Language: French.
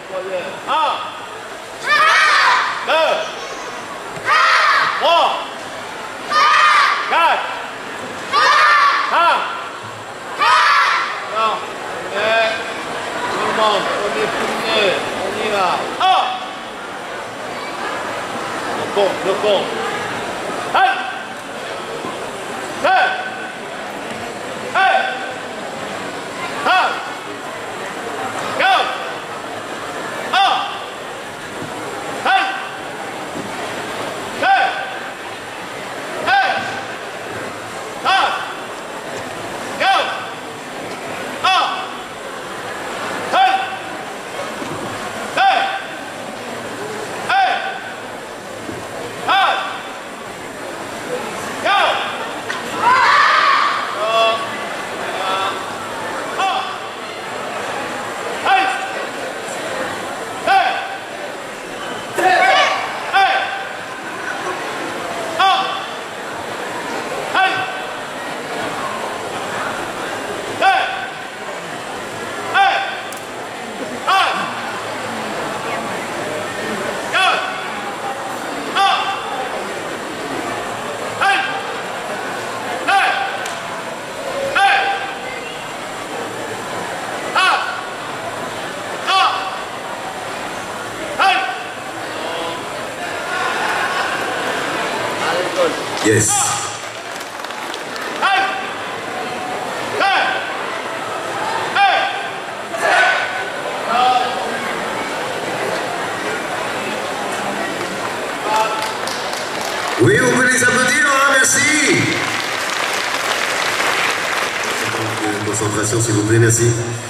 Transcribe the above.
Le compte. Allez. Allez. Allez. Allez. Go. Ah. Allez. Allez. Allez. Ah. Go. Ah. Allez. Allez. Yes. Oui, vous pouvez les applaudir, hein, merci. Concentration, s'il vous plaît, merci.